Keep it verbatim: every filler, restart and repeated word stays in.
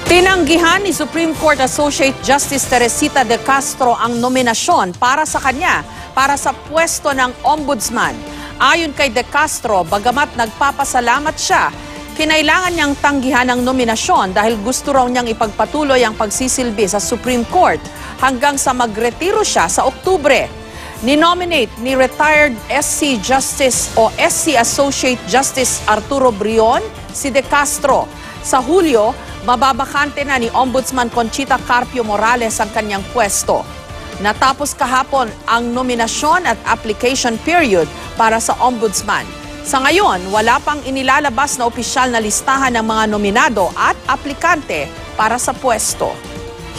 Tinanggihan ni Supreme Court Associate Justice de Castro ang nominasyon para sa kanya para sa puwesto ng Ombudsman. Ayon kay De Castro, bagamat nagpapasalamat siya, kinailangan niyang tanggihan ang nominasyon dahil gusto raw niyang ipagpatuloy ang pagsisilbi sa Supreme Court hanggang sa magretiro siya sa Oktubre. Ninominate ni retired S C Justice o S C Associate Justice Arturo Brion si De Castro. Sa Hulyo, mababakante na ni Ombudsman Conchita Carpio Morales ang kanyang pwesto. Natapos kahapon ang nominasyon at application period para sa Ombudsman. Sa ngayon, wala pang inilalabas na opisyal na listahan ng mga nominado at aplikante para sa pwesto.